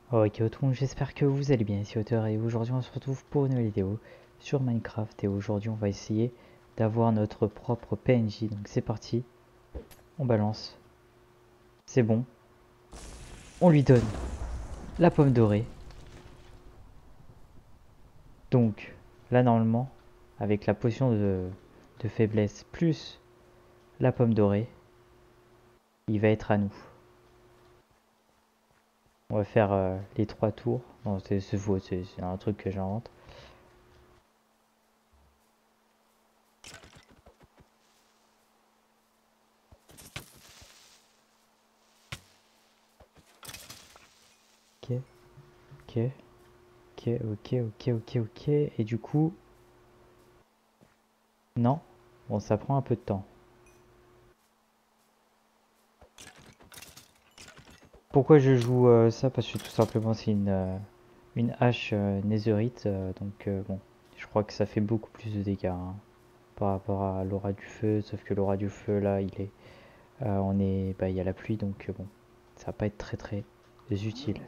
Ok tout le monde, j'espère que vous allez bien, ici Auteur et aujourd'hui on se retrouve pour une nouvelle vidéo sur Minecraft et aujourd'hui on va essayer d'avoir notre propre PNJ, donc c'est parti, on balance, c'est bon, on lui donne la pomme dorée, donc là normalement avec la potion de faiblesse plus la pomme dorée, il va être à nous. On va faire les 3 tours, non c'est faux, c'est un truc que j'invente. Ok, ok. Ok, ok, ok, ok, ok. Et du coup, non. Bon, ça prend un peu de temps. Pourquoi je joue ça? Parce que tout simplement, c'est une hache netherite. Donc, bon, je crois que ça fait beaucoup plus de dégâts hein, par rapport à l'aura du feu. Sauf que l'aura du feu, là, bah, il y a la pluie. Donc, bon, ça va pas être très très utile.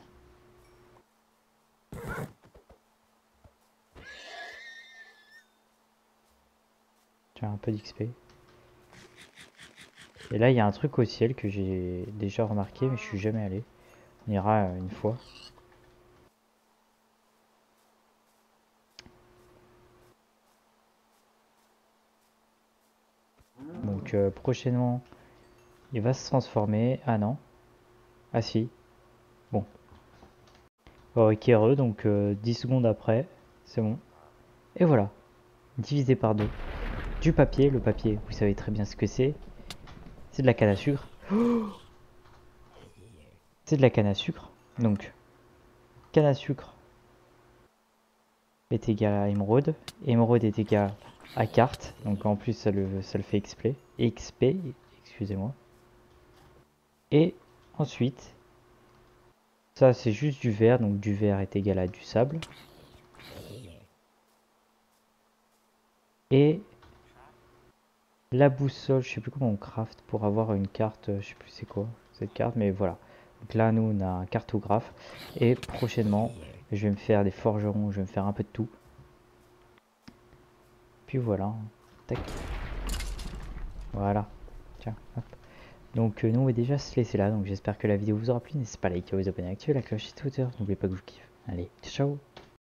Tu as un peu d'XP. Et là, il y a un truc au ciel que j'ai déjà remarqué, mais je suis jamais allé. On ira une fois. Donc prochainement, il va se transformer. Ah non. Ah si. Bon. Ok, heureux. Donc 10 secondes après, c'est bon. Et voilà. Divisé par deux. Du papier. Le papier, vous savez très bien ce que c'est. C'est de la canne à sucre. C'est de la canne à sucre. Donc, canne à sucre est égal à émeraude. Émeraude est égal à carte. Donc en plus, ça le fait XP. XP, excusez-moi. Et ensuite, ça c'est juste du verre. Donc du verre est égal à du sable. Et la boussole, je sais plus comment on craft pour avoir une carte, je sais plus c'est quoi cette carte, mais voilà. Donc là, nous, on a un cartographe. Et prochainement, je vais me faire des forgerons, je vais me faire un peu de tout. Puis voilà. Tac. Voilà. Tiens, hop. Donc nous, on va déjà se laisser là. Donc j'espère que la vidéo vous aura plu. N'hésitez pas à liker, vous abonner, activer la cloche si Twitter. N'oubliez pas que je vous kiffe. Allez, ciao.